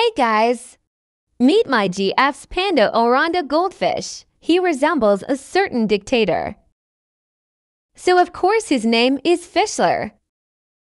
Hey guys! Meet my GF's panda oranda goldfish. He resembles a certain dictator. So of course his name is Fishler.